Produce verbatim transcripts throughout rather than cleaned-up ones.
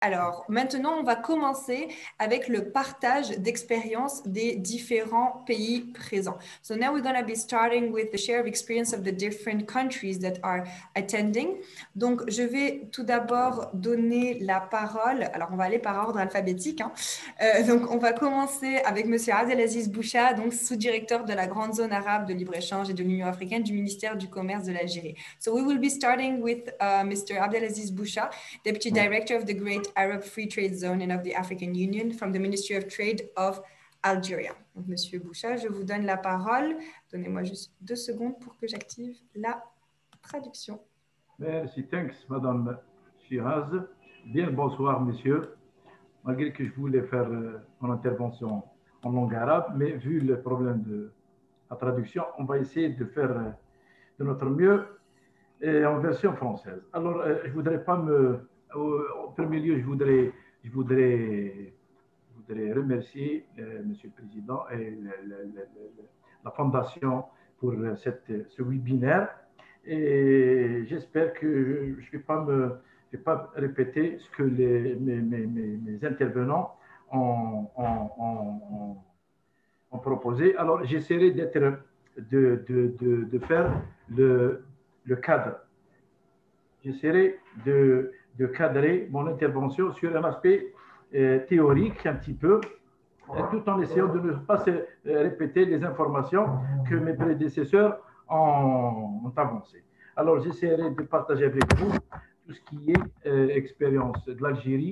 Alors, maintenant, on va commencer avec le partage d'expériences des différents pays présents. So now we're going to be starting with the share of experience of the different countries that are attending. Donc, je vais tout d'abord donner la parole. Alors, on va aller par ordre alphabétique. Hein. Euh, donc, on va commencer avec Monsieur Abdelaziz Boucha, donc sous-directeur de la grande zone arabe de libre-échange et de l'Union africaine du ministère du Commerce de l'Algérie. So we will be starting with uh, Mister Abdelaziz Boucha, Deputy Director of the Great Arab Free Trade Zone and of the African Union from the Ministry of Trade of Algeria. Donc, Monsieur Boucha, je vous donne la parole. Donnez-moi juste deux secondes pour que j'active la traduction. Merci, thanks, Madame Shiraz. Bien, bonsoir, messieurs. Malgré que je voulais faire euh, mon intervention en langue arabe, mais vu le problème de la traduction, on va essayer de faire euh, de notre mieux et en version française. Alors, euh, je voudrais pas me... Au, au premier lieu, je voudrais, je voudrais, je voudrais remercier euh, Monsieur le Président et le, le, le, le, la Fondation pour cette, ce webinaire. Et j'espère que je ne vais pas me... Je vais pas répéter ce que les, mes, mes, mes, mes intervenants ont, ont, ont, ont proposé. Alors, j'essaierai d'être, de, de, de, de faire le, le cadre. J'essaierai de, de cadrer mon intervention sur un aspect euh, théorique un petit peu, tout en essayant de ne pas se, euh, répéter les informations que mes prédécesseurs ont, ont avancées. Alors, j'essaierai de partager avec vous tout ce qui est euh, expérience de l'Algérie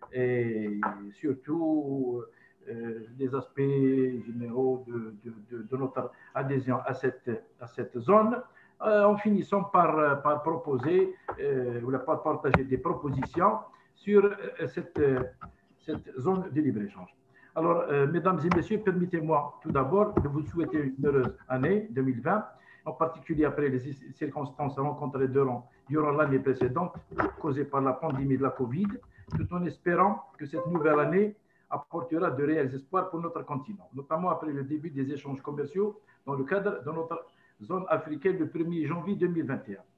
et surtout euh, des aspects généraux de, de, de, de notre adhésion à cette, à cette zone, euh, en finissant par, par proposer euh, ou par partager des propositions sur euh, cette, cette zone de libre-échange. Alors, euh, mesdames et messieurs, permettez-moi tout d'abord de vous souhaiter une heureuse année deux mille vingt, en particulier après les circonstances rencontrées durant, durant l'année précédente, causées par la pandémie de la Covid, tout en espérant que cette nouvelle année apportera de réels espoirs pour notre continent, notamment après le début des échanges commerciaux dans le cadre de notre zone africaine le premier janvier deux mille vingt et un.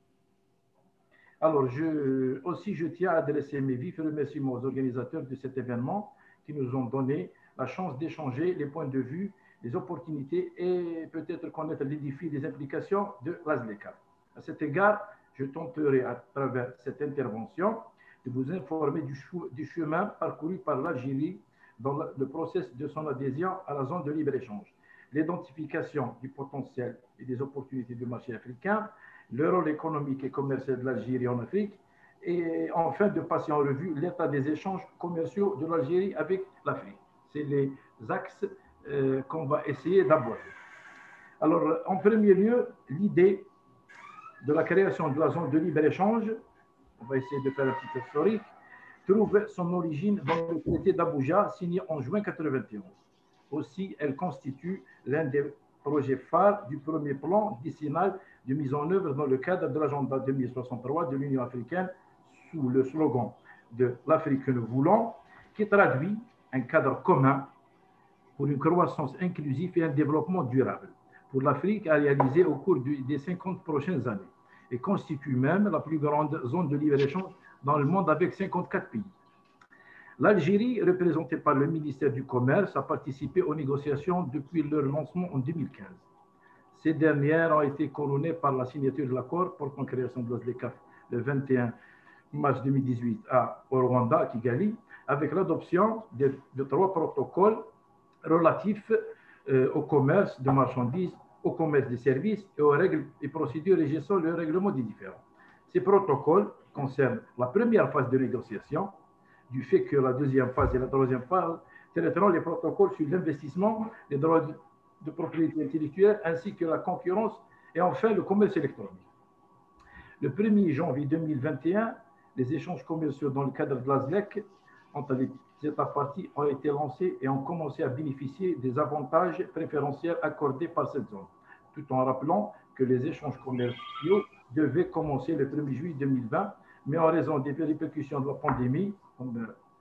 Alors, je, aussi, je tiens à adresser mes vifs remerciements aux organisateurs de cet événement qui nous ont donné la chance d'échanger les points de vue, les opportunités et peut-être connaître les défis, les implications de l'AZLECA. À cet égard, je tenterai à travers cette intervention de vous informer du, du chemin parcouru par l'Algérie dans le, le processus de son adhésion à la zone de libre-échange, l'identification du potentiel et des opportunités du marché africain, le rôle économique et commercial de l'Algérie en Afrique, et enfin de passer en revue l'état des échanges commerciaux de l'Algérie avec l'Afrique. C'est les axes euh, qu'on va essayer d'aborder. Alors, en premier lieu, l'idée de la création de la zone de libre-échange, on va essayer de faire un petit historique, trouve son origine dans le traité d'Abuja signé en juin mille neuf cent quatre-vingt-onze. Aussi, elle constitue l'un des projets phares du premier plan décennal de mise en œuvre dans le cadre de l'agenda deux mille soixante-trois de l'Union africaine sous le slogan de l'Afrique que nous voulons, qui traduit un cadre commun pour une croissance inclusive et un développement durable pour l'Afrique à réaliser au cours des cinquante prochaines années et constitue même la plus grande zone de libre-échange dans le monde avec cinquante-quatre pays. L'Algérie, représentée par le ministère du Commerce, a participé aux négociations depuis leur lancement en deux mille quinze. Ces dernières ont été couronnées par la signature de l'accord pour la création de l'AZLECA le vingt et un mars deux mille dix-huit à, au Rwanda, à Kigali, avec l'adoption de, de trois protocoles relatifs euh, au commerce de marchandises, au commerce des services et aux règles et procédures régissant le règlement des différends. Ces protocoles concernent la première phase de négociation, du fait que la deuxième phase et la troisième phase traiteront les protocoles sur l'investissement, les droits de, de propriété intellectuelle ainsi que la concurrence et enfin le commerce électronique. Le premier janvier deux mille vingt et un, les échanges commerciaux dans le cadre de l'AZLEC entre les États parties ont été lancés et ont commencé à bénéficier des avantages préférentiels accordés par cette zone, tout en rappelant que les échanges commerciaux devaient commencer le premier juillet deux mille vingt, mais en raison des répercussions de la pandémie, comme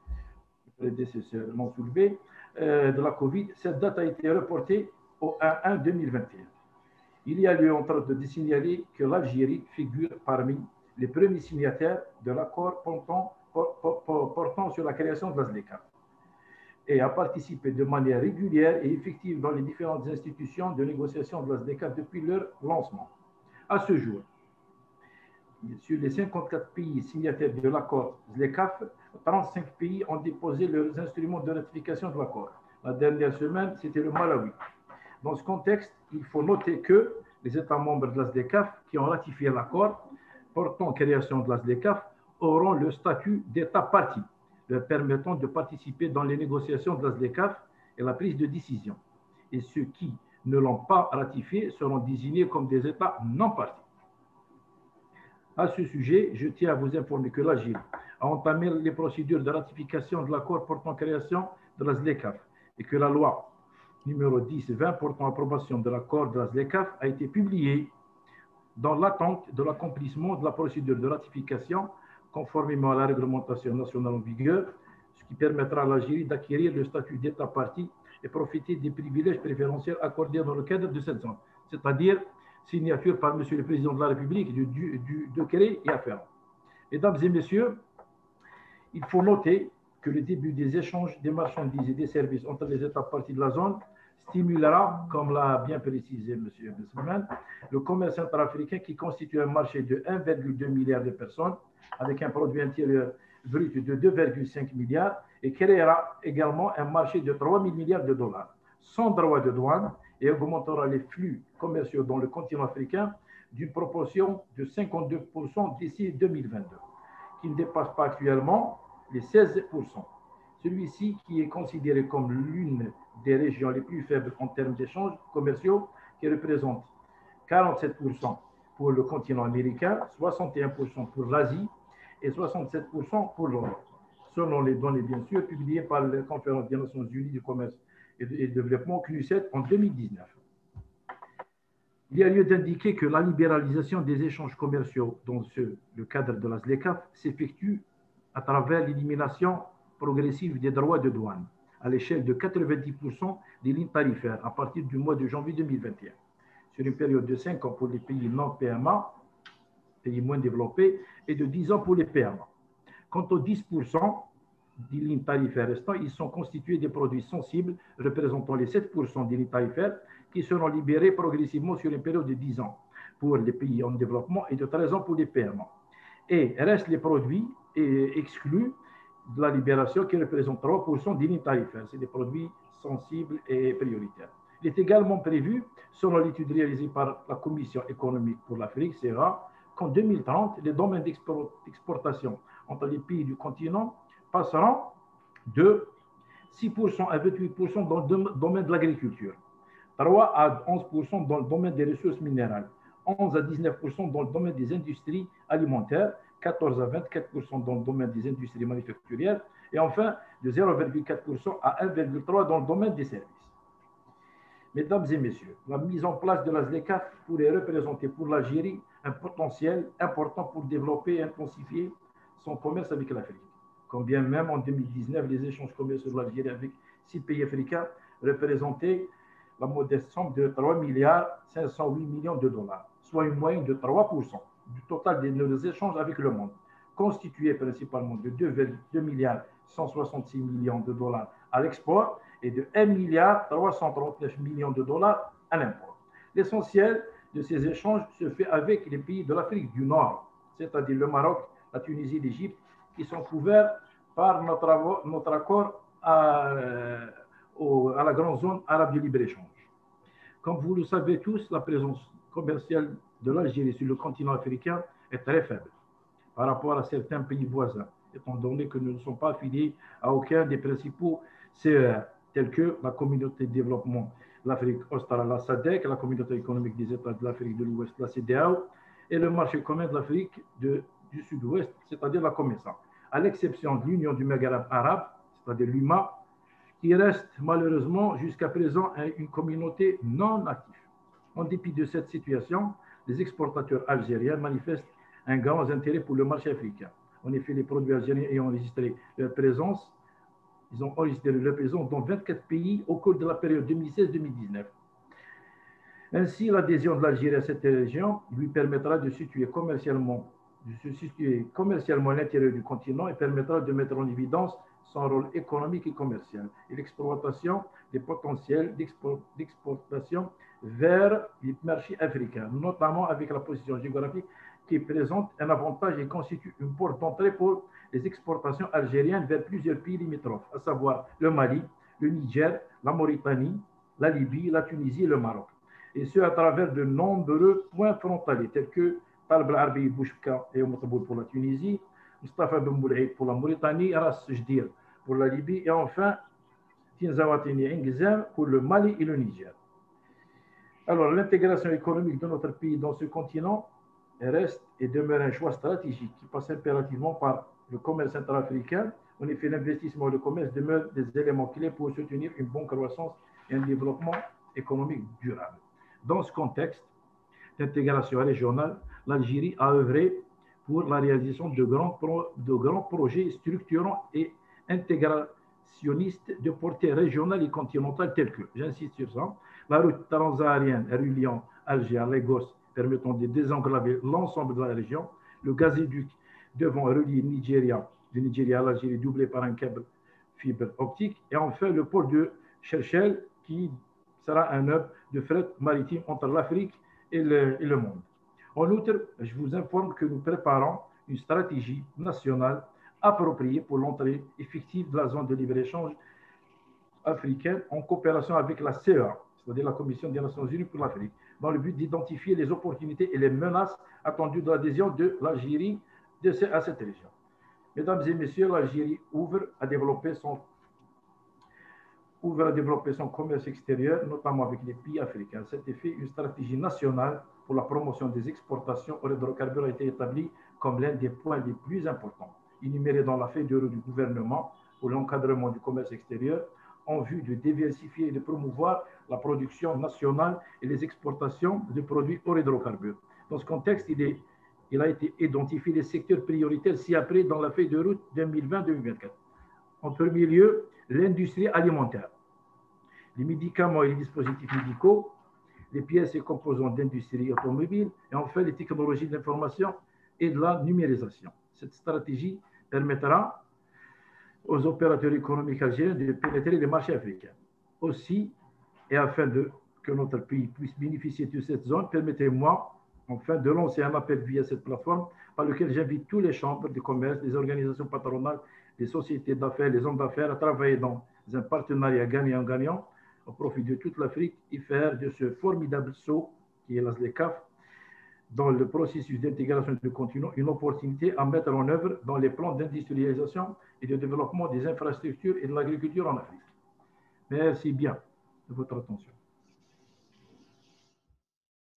les prédécesseurs l'ont soulevé, euh, de la Covid, cette date a été reportée au un juin deux mille vingt et un. Il y a lieu en train de signaler que l'Algérie figure parmi les premiers signataires de l'accord portant, portant sur la création de la ZLECAf et a participé de manière régulière et effective dans les différentes institutions de négociation de la ZLECAf depuis leur lancement. À ce jour, sur les cinquante-quatre pays signataires de l'accord ZLECAf, trente-cinq pays ont déposé leurs instruments de ratification de l'accord. La dernière semaine, c'était le Malawi. Dans ce contexte, il faut noter que les États membres de la ZLECAf qui ont ratifié l'accord portant création de la ZLECAf auront le statut d'État partie, leur permettant de participer dans les négociations de la ZLECAf et la prise de décision. Et ceux qui ne l'ont pas ratifié seront désignés comme des États non partis. À ce sujet, je tiens à vous informer que l'Algérie a entamé les procédures de ratification de l'accord portant création de la ZLECAf et que la loi numéro dix vingt portant approbation de l'accord de la ZLECAf a été publiée dans l'attente de l'accomplissement de la procédure de ratification conformément à la réglementation nationale en vigueur, ce qui permettra à l'Algérie d'acquérir le statut d'État partie et profiter des privilèges préférentiels accordés dans le cadre de cette zone, c'est-à-dire signature par M. le Président de la République du, du, du décret y afférent. Mesdames et Messieurs, il faut noter que le début des échanges des marchandises et des services entre les États parties de la zone stimulera, comme l'a bien précisé M. Besselman, le commerce interafricain qui constitue un marché de un virgule deux milliard de personnes avec un produit intérieur brut de deux virgule cinq milliards et créera également un marché de trois mille milliards de dollars sans droit de douane et augmentera les flux commerciaux dans le continent africain d'une proportion de cinquante-deux pour cent d'ici deux mille vingt-deux, qui ne dépasse pas actuellement les seize pour cent. Celui-ci, qui est considéré comme l'une des régions les plus faibles en termes d'échanges commerciaux, qui représente quarante-sept pour cent pour le continent américain, soixante et un pour cent pour l'Asie et soixante-sept pour cent pour l'Europe, selon les données bien sûr publiées par la Conférence des Nations Unies du commerce et du développement C N U S E T en deux mille dix-neuf. Il y a lieu d'indiquer que la libéralisation des échanges commerciaux dans ce, le cadre de la ZLECAf s'effectue à travers l'élimination progressive des droits de douane à l'échelle de quatre-vingt-dix pour cent des lignes tarifaires à partir du mois de janvier deux mille vingt et un, sur une période de cinq ans pour les pays non P M A, pays moins développés, et de dix ans pour les P M A. Quant aux dix pour cent des lignes tarifaires restants, ils sont constitués des produits sensibles représentant les sept pour cent des lignes tarifaires qui seront libérés progressivement sur une période de dix ans pour les pays en développement et de treize ans pour les P M A. Et restent les produits exclus de la libération qui représentent trois pour cent des lignes tarifaires. C'est des produits sensibles et prioritaires. Il est également prévu, selon l'étude réalisée par la Commission économique pour l'Afrique, C E A, qu'en deux mille trente, les domaines d'exportation entre les pays du continent passeront de six pour cent à vingt-huit pour cent dans le domaine de l'agriculture, trois à onze pour cent dans le domaine des ressources minérales, onze à dix-neuf pour cent dans le domaine des industries alimentaires, quatorze à vingt-quatre pour cent dans le domaine des industries manufacturières et enfin de zéro virgule quatre pour cent à un virgule trois pour cent dans le domaine des services. Mesdames et messieurs, la mise en place de la ZLECAf pourrait représenter pour l'Algérie un potentiel important pour développer et intensifier son commerce avec l'Afrique. Quand bien même en deux mille dix-neuf, les échanges commerciaux de l'Algérie avec six pays africains représentaient la modeste somme de trois milliards cinq cent huit millions de dollars, soit une moyenne de trois pour cent du total de nos échanges avec le monde, constitué principalement de deux milliards cent soixante-six millions de dollars à l'export et de un milliard trois cent trente-neuf millions de dollars à l'import. L'essentiel de ces échanges se fait avec les pays de l'Afrique du Nord, c'est-à-dire le Maroc, la Tunisie, l'Égypte, qui sont couverts par notre, notre accord à, euh, au, à la grande zone arabe de libre-échange. Comme vous le savez tous, la présence commerciale de l'Algérie sur le continent africain est très faible par rapport à certains pays voisins, étant donné que nous ne sommes pas affiliés à aucun des principaux C E R, tels que la communauté de développement de l'Afrique australe, la S A D E C, la communauté économique des États de l'Afrique de l'Ouest, la C E D E A O, et le marché commun de l'Afrique du Sud-Ouest, c'est-à-dire la COMESA, à l'exception de l'Union du Maghreb arabe, c'est-à-dire l'U M A, qui reste malheureusement jusqu'à présent une communauté non active. En dépit de cette situation, les exportateurs algériens manifestent un grand intérêt pour le marché africain. En effet, les produits algériens ayant enregistré leur présence, ils ont enregistré leur présence dans vingt-quatre pays au cours de la période deux mille seize deux mille dix-neuf. Ainsi, l'adhésion de l'Algérie à cette région lui permettra de situer commercialement de se situer commercialement à l'intérieur du continent et permettra de mettre en évidence son rôle économique et commercial et l'exploitation des potentiels d'exportation vers les marchés africains, notamment avec la position géographique qui présente un avantage et constitue une porte d'entrée pour les exportations algériennes vers plusieurs pays limitrophes, à savoir le Mali, le Niger, la Mauritanie, la Libye, la Tunisie et le Maroc. Et ce, à travers de nombreux points frontaliers, tels que Talb al-Arbi Bouchka et Oumataboul pour la Tunisie, Mustafa Ben Boulaïd pour la Mauritanie, Ras Jdir pour la Libye, et enfin Tinzawatini Ingzem pour le Mali et le Niger. Alors, l'intégration économique de notre pays dans ce continent reste et demeure un choix stratégique qui passe impérativement par le commerce interafricain. En effet, l'investissement et le commerce demeurent des éléments clés pour soutenir une bonne croissance et un développement économique durable. Dans ce contexte d'intégration régionale, l'Algérie a œuvré pour la réalisation de grands, pro, de grands projets structurants et intégrationnistes de portée régionale et continentale tels que, j'insiste sur ça, la route transsaharienne reliant Alger à Lagos permettant de désenclaver l'ensemble de la région, le gazoduc devant relier Nigeria, le Nigeria à l'Algérie doublé par un câble fibre optique, et enfin le port de Cherchel qui sera un hub de fret maritime entre l'Afrique et le, et le monde. En outre, je vous informe que nous préparons une stratégie nationale appropriée pour l'entrée effective de la zone de libre-échange africaine en coopération avec la C E A, c'est-à-dire la Commission des Nations Unies pour l'Afrique, dans le but d'identifier les opportunités et les menaces attendues de l'adhésion de l'Algérie à cette région. Mesdames et messieurs, l'Algérie ouvre à développer son ouvre à développer son commerce extérieur, notamment avec les pays africains. À cet effet, une stratégie nationale pour la promotion des exportations aux hydrocarbures a été établie comme l'un des points les plus importants, énumérés dans la feuille de route du gouvernement pour l'encadrement du commerce extérieur, en vue de diversifier et de promouvoir la production nationale et les exportations de produits aux hydrocarbures. Dans ce contexte, il, est, il a été identifié les secteurs prioritaires ci-après dans la feuille de route deux mille vingt deux mille vingt-quatre. En premier lieu, l'industrie alimentaire, les médicaments et les dispositifs médicaux, les pièces et composants d'industrie automobile, et enfin les technologies de l'information et de la numérisation. Cette stratégie permettra aux opérateurs économiques algériens de pénétrer les marchés africains. Aussi, et afin de, que notre pays puisse bénéficier de cette zone, permettez-moi enfin de lancer un appel via cette plateforme par lequel j'invite tous les chambres de commerce, les organisations patronales, les sociétés d'affaires, les hommes d'affaires à travailler dans un partenariat gagnant-gagnant au profit de toute l'Afrique et faire de ce formidable saut qui est l'ASLECAF dans le processus d'intégration du continent une opportunité à mettre en œuvre dans les plans d'industrialisation et de développement des infrastructures et de l'agriculture en Afrique. Merci bien de votre attention.